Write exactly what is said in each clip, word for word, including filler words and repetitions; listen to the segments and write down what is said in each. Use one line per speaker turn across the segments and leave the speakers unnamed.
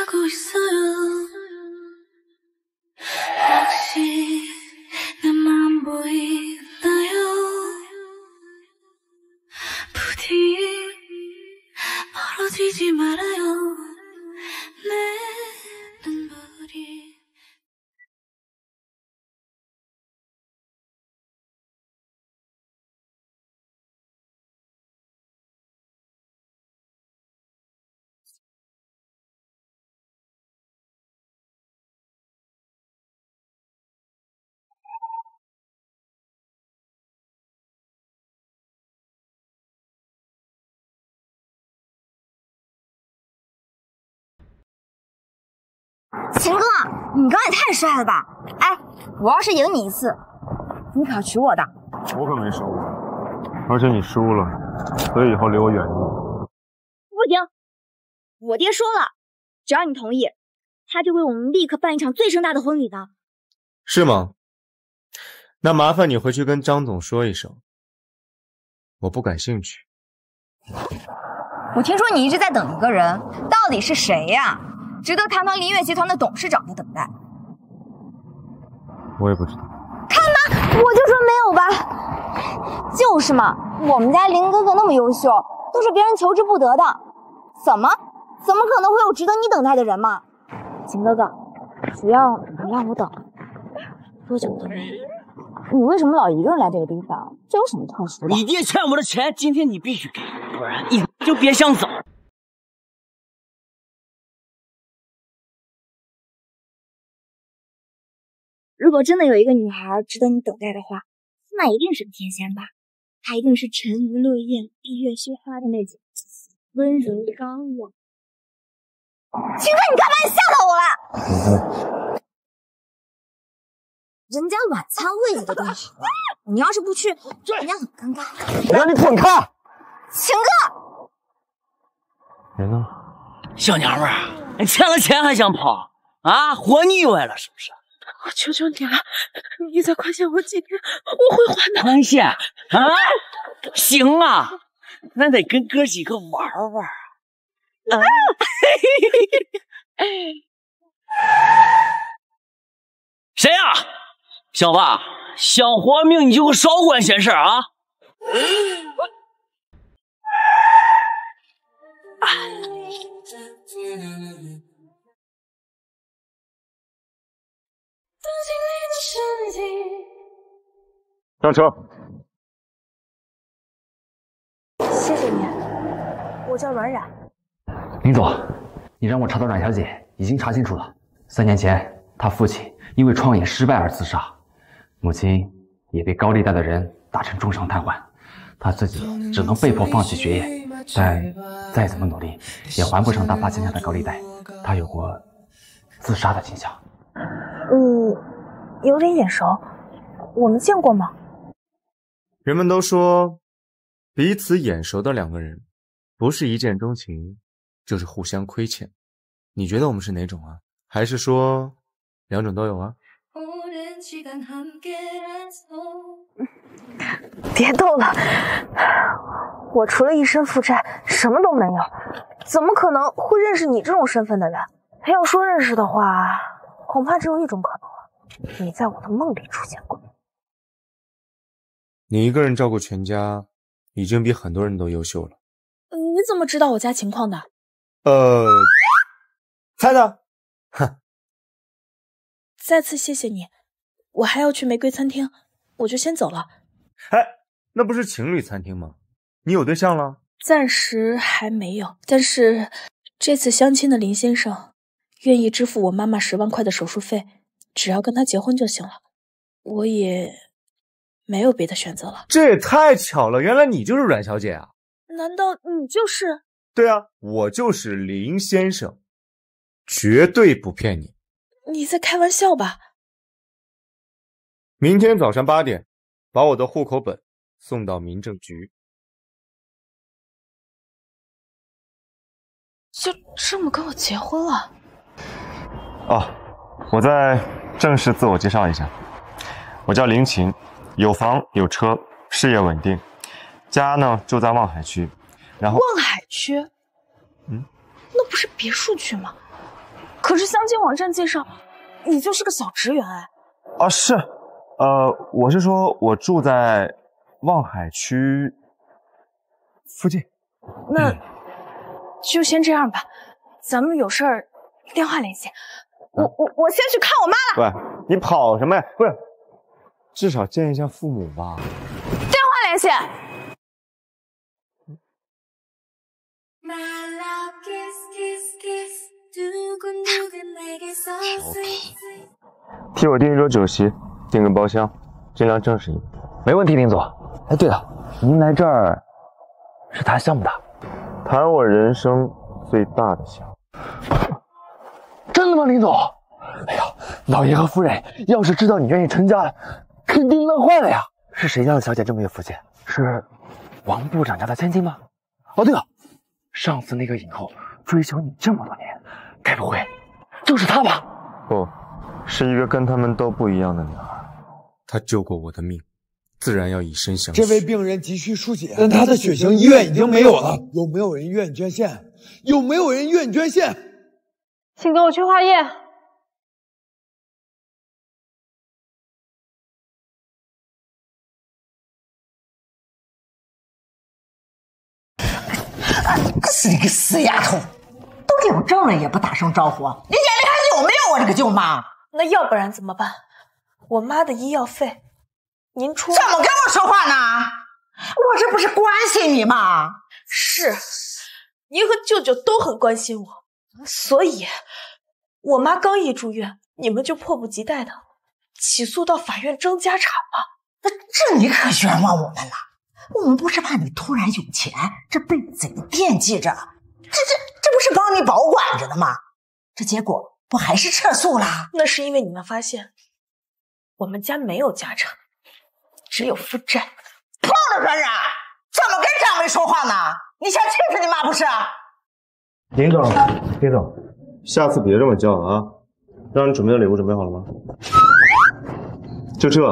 秦哥，你刚也太帅了吧！哎，我要是赢你一次，你可要娶我的。
我可没输，而且你输了，所以以后离我远一点。
不行，我爹说了，只要你同意，他就为我们立刻办一场最盛大的婚礼的。
是吗？那麻烦你回去跟张总说一声，我不感兴趣。
我听说你一直在等一个人，到底是谁呀？值得堂堂林悦集团的董事长的等待？
我也不知道。
看吧，我就说没有吧。就是嘛，我们家林哥哥那么优秀，都是别人求之不得的，怎么怎么可能会有值得你等待的人嘛？秦哥哥，只要你让我等多久都可以。你为什么老一个人来这个地方？这有什么特殊的？
你爹欠我的钱，今天你必须给，不然你就别想走。
如果真的有一个女孩值得你等待的话，那一定是个天仙吧？她一定是沉鱼落雁、闭月羞花的那种，温柔刚旺。秦哥，你干嘛？你吓到我了！人家晚餐为你都炖好了，你要是不去，人家很尴尬。
我让你滚开！
秦哥，
人呢？
小娘们儿，你欠了钱还想跑啊？活腻歪了是不是？
我求求你了，你再宽限我几天，我会还的。
宽限啊？行啊，那得跟哥几个玩玩啊！谁呀、啊？小子，想活命你就给我少管闲事啊！
上车。
谢谢你，我叫阮冉。
林总，你让我查到阮小姐已经查清楚了，三年前她父亲因为创业失败而自杀，母亲也被高利贷的人打成重伤瘫痪，她自己只能被迫放弃学业，但再怎么努力也还不上大八千下的高利贷，她有过自杀的倾向。
嗯，有点眼熟，我们见过吗？
人们都说，彼此眼熟的两个人，不是一见钟情，就是互相亏欠。你觉得我们是哪种啊？还是说两种都有啊？
别逗了，我除了一身负债，什么都没有，怎么可能会认识你这种身份的人？要说认识的话，恐怕只有一种可能了，你在我的梦里出现过。
你一个人照顾全家，已经比很多人都优秀了。
你怎么知道我家情况的？
呃，猜的。哼。
再次谢谢你，我还要去玫瑰餐厅，我就先走了。
哎，那不是情侣餐厅吗？你有对象了？
暂时还没有，但是这次相亲的林先生愿意支付我妈妈十万块的手术费，只要跟他结婚就行了。我也没有别的选择了。
这也太巧了，原来你就是阮小姐啊！
难道你就是？
对啊，我就是林先生，绝对不骗你。
你在开玩笑吧？
明天早上八点，把我的户口本送到民政局。
就这么跟我结婚了？
哦，我再正式自我介绍一下，我叫林琴，有房有车，事业稳定，家呢住在望海区，然后
望海区？
嗯，
那不是别墅区吗？ 可是相亲网站介绍你就是个小职员哎。
啊，是，呃，我是说我住在望海区附近。
那就先这样吧，咱们有事儿电话联系。我我我先去看我妈了。
喂，你跑什么呀？不是，至少见一下父母吧。
电话联系。
调皮，替我订一桌酒席，订个包厢，尽量正式一点。
没问题，林总。哎，对了，您来这儿是谈项目的？
谈我人生最大的项目。
真的吗，林总？哎呀，老爷和夫人要是知道你愿意成家了，肯定乐坏了呀。是谁家的小姐这么有福气？是王部长家的千金吗？哦，对了，上次那个影后追求你这么多年，该不会就是她吧？
不，是一个跟他们都不一样的女孩。她救过我的命，自然要以身相许。
这位病人急需输血，但他的血型医院已经没有了。有没有人愿意捐献？有没有人愿意捐献？
请跟我去化验。
是你个死丫头，都这种证人也不打声招呼，你眼里还有没有我这个舅妈？
那要不然怎么办？我妈的医药费，您出？
怎么跟我说话呢？我这不是关心你吗？
是，您和舅舅都很关心我，所以，我妈刚一住院，你们就迫不及待的起诉到法院争家产了。
那这你可冤枉我们了。我们不是怕你突然有钱，这辈子也惦记着，这这这不是帮你保管着的吗？这结果不还是撤诉啦？
那是因为你们发现我们家没有家产，只有负债。
碰了个人，怎么跟长辈说话呢？你想气死你妈不是？
林总，林总，下次别这么叫了啊！让你准备的礼物准备好了吗？就这。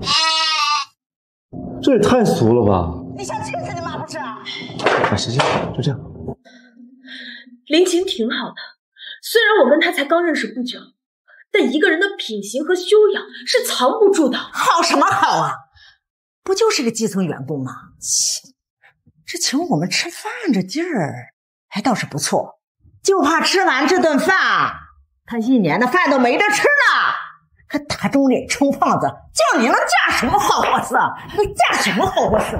这也太俗了吧！
你想气死你妈不是？
哎，行行，就这样。
林晴挺好的，虽然我跟她才刚认识不久，但一个人的品行和修养是藏不住的。
好什么好啊？不就是个基层员工吗？切，这请我们吃饭这劲儿还倒是不错，就怕吃完这顿饭，他一年的饭都没得吃了。可打肿脸充胖子，叫你能嫁什么好货色？你嫁什么好货色？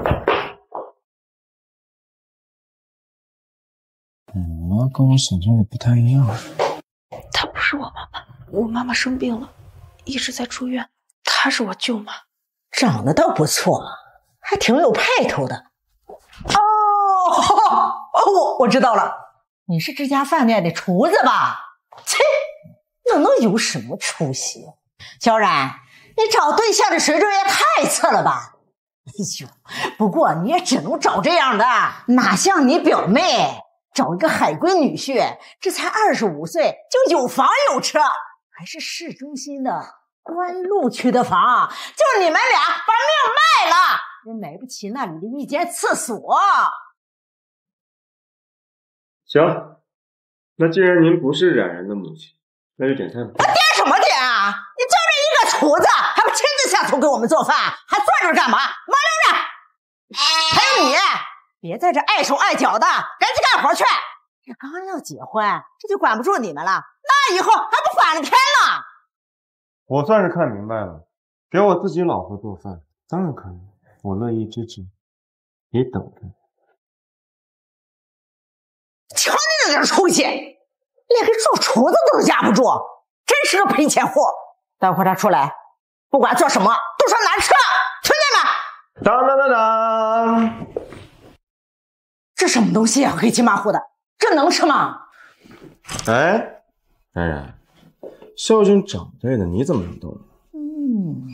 我妈跟我想象的不太一样。
她不是我妈妈，我妈妈生病了，一直在住院。她是我舅妈，
长得倒不错，还挺有派头的。哦，我我知道了，你是这家饭店的厨子吧？切，那能有什么出息？小冉，你找对象的水准也太次了吧！哎呦，不过你也只能找这样的，哪像你表妹，找一个海归女婿，这才二十五岁就有房有车，还是市中心的关路区的房，就你们俩把命卖了，也买不起那里的一间厕所。
行，那既然您不是冉冉的母亲，那就点菜吧。
点什么点啊？你这么一个厨子，还不亲自下厨给我们做饭，还坐这儿干嘛？麻溜着！还有你，别在这碍手碍脚的，赶紧干活去。这刚要结婚，这就管不住你们了，那以后还不反了天了？
我算是看明白了，给我自己老婆做饭，当然可以，我乐意支持。你等着。
瞧你这点出息，连个做厨子都压不住，真是个赔钱货。待会儿他出来，不管做什么都说难吃，听见没？
当当当当！
这什么东西啊，黑漆麻糊的，这能吃吗？
哎，冉冉，孝敬长辈的你怎么能动？
嗯。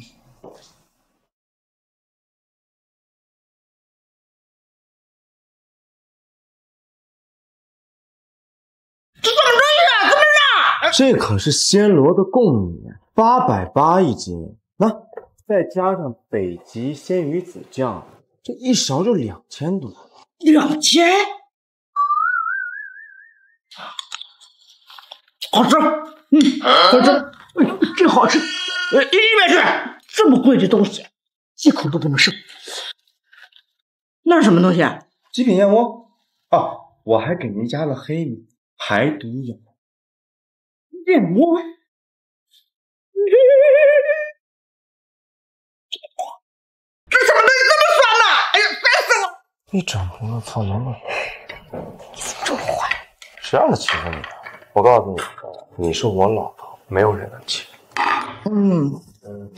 这怎么回事？怎么着？
这可是暹罗的贡米，八百八一斤，那再加上北极鲜鱼子酱，这一勺就两千多。
两千？好吃，
嗯，我这真好吃。呃，一边去！这么贵的东西，一口都不能剩。那是什么东西啊？
极品燕窝。哦，我还给您加了黑米，排毒养。
燕窝。这什么东西这么酸呢？哎呀，烦死了！
一整瓶的草莓味。
你怎么这么坏？
谁让他欺负你的？我告诉你，你是我老婆，没有人能欺负。
嗯嗯。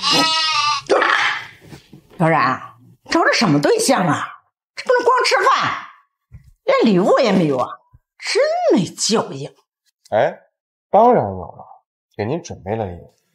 小冉，找的什么对象啊？这不能光吃饭，连礼物也没有啊，真没教养。
哎，当然有了，给您准备了礼物。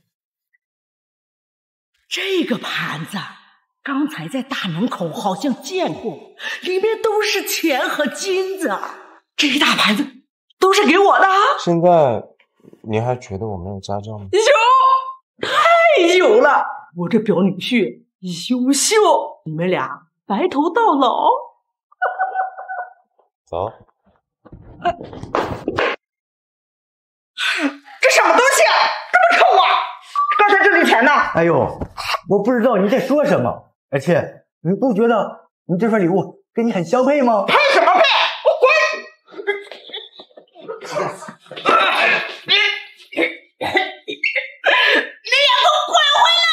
这个盘子刚才在大门口好像见过，里面都是钱和金子，这一大盘子都是给我的。
现在您还觉得我没有家教吗？
有，太有了！我这表女婿优秀，你们俩白头到老。
走。
这什么东西？这么臭啊！刚才这里钱呢？
哎呦，我不知道你在说什么，而且你不觉得你这份礼物跟你很相配吗？
配什么配？给我滚！你你也给我滚回来！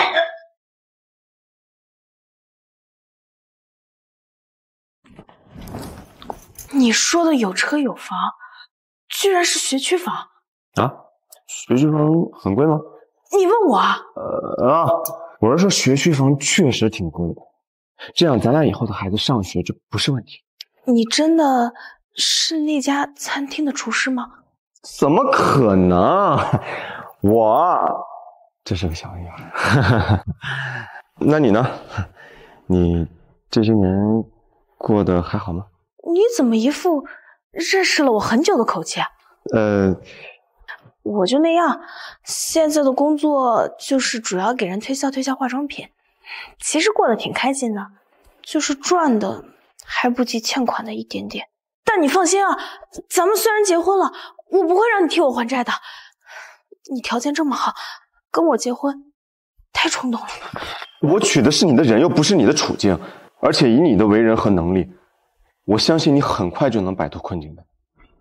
你说的有车有房，居然是学区房
啊？学区房很贵吗？
你问我啊？
呃啊，我是说学区房确实挺贵的，这样咱俩以后的孩子上学就不是问题。
你真的是那家餐厅的厨师吗？
怎么可能？我这是个小女孩。那你呢？你这些年过得还好吗？
你怎么一副认识了我很久的口气啊？
呃，
我就那样，现在的工作就是主要给人推销推销化妆品，其实过得挺开心的，就是赚的还不及欠款的一点点。但你放心啊，咱们虽然结婚了，我不会让你替我还债的。你条件这么好，跟我结婚太冲动了。
我娶的是你的人，又不是你的处境，而且以你的为人和能力，我相信你很快就能摆脱困境的。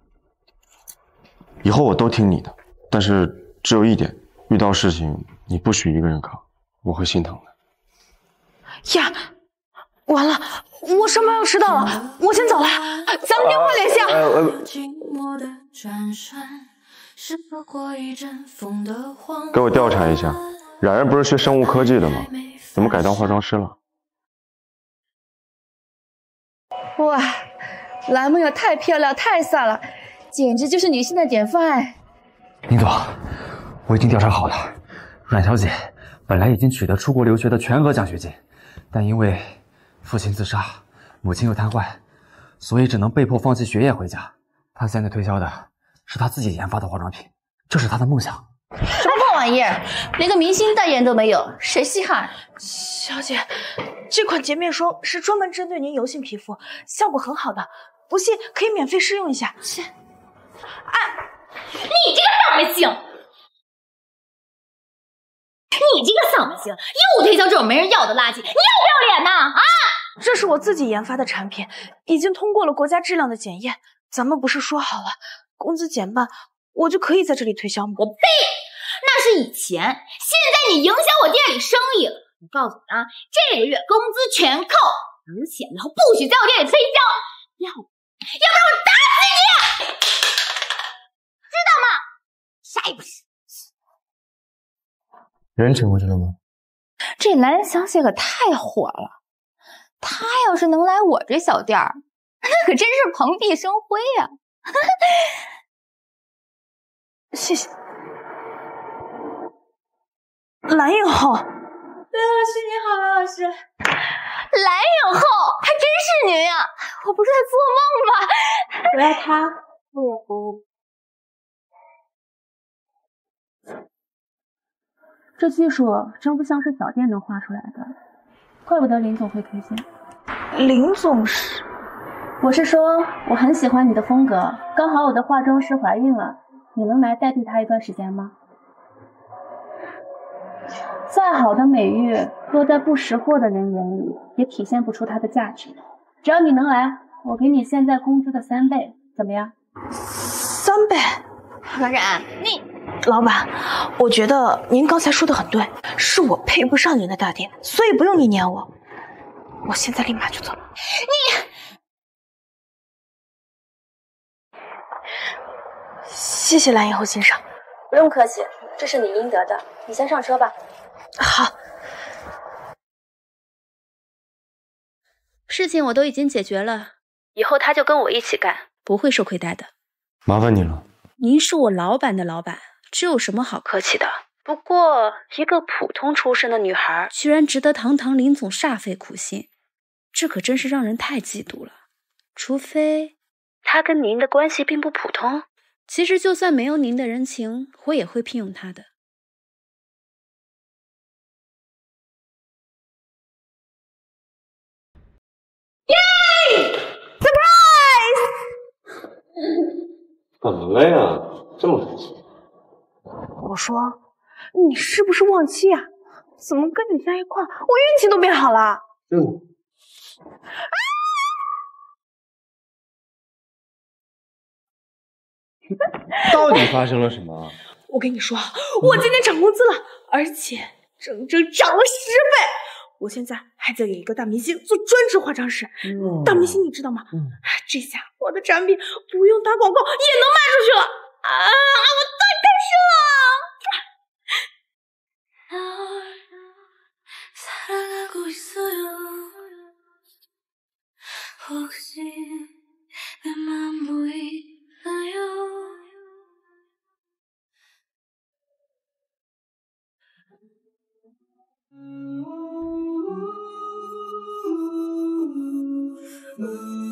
以后我都听你的，但是只有一点，遇到事情你不许一个人扛，我会心疼的。
呀，完了，我上班要迟到了，我先走了，咱们电话联系啊。呃呃
给我调查一下，冉冉不是学生物科技的吗？怎么改当化妆师了？
哇，蓝梦也太漂亮，太飒了，简直就是女性的典范。
林总，我已经调查好了，阮小姐本来已经取得出国留学的全额奖学金，但因为父亲自杀，母亲又瘫痪，所以只能被迫放弃学业回家。她现在推销的是她自己研发的化妆品，这是她的梦想。
什么破玩意儿，连个明星代言都没有，谁稀罕？
小姐，这款洁面霜是专门针对您油性皮肤，效果很好的，不信可以免费试用一下。切，
哎，你这个丧门星，你这个丧门星，又推销这种没人要的垃圾，你要不要脸呐？啊！
这是我自己研发的产品，已经通过了国家质量的检验。咱们不是说好了，工资减半，我就可以在这里推销吗？
我呸！那是以前，现在你影响我店里生意了。我告诉你啊，这个月工资全扣，而且以后不许在我店里推销，要不要不然我打死你，知道吗？啥也不是。
人请过去了吗？
这蓝小姐可太火了，她要是能来我这小店儿，那可真是蓬荜生辉呀、啊！
谢谢。蓝影后，
蓝老师你好，蓝老师。蓝影后还真是您呀、啊！我不是在做梦吧？我要他为我服务。
这技术真不像是小店能画出来的，怪不得林总会推荐。
林总是？
我是说，我很喜欢你的风格，刚好我的化妆师怀孕了， 你能来代替他一段时间吗？再好的美誉，落在不识货的人眼里，也体现不出它的价值。只要你能来，我给你现在工资的三倍，怎么样？
三倍？
何然，你
老板，我觉得您刚才说的很对，是我配不上您的大店，所以不用您撵我。我现在立马就走。
你，
谢谢蓝以后欣赏。
不用客气，这是你应得的。你先上车吧。
好。
事情我都已经解决了，以后他就跟我一起干，不会受亏待的。
麻烦你了。
您是我老板的老板，这有什么好客气的？不过，一个普通出身的女孩，居然值得堂堂林总煞费苦心，这可真是让人太嫉妒了。除非她跟您的关系并不普通，其实就算没有您的人情，我也会聘用她的。
耶 ！surprise！
怎么了呀？这么开心？
我说，你是不是忘期呀？怎么跟你在一块儿，我运气都变好了？
嗯。
啊！
到底发生了什么？
我跟你说，我今天涨工资了，而且整整涨了十倍。我现在还在给一个大明星做专职化妆师。嗯、大明星你知道吗？嗯、这下我的产品不用打广告也能卖出去了啊！我太开心了。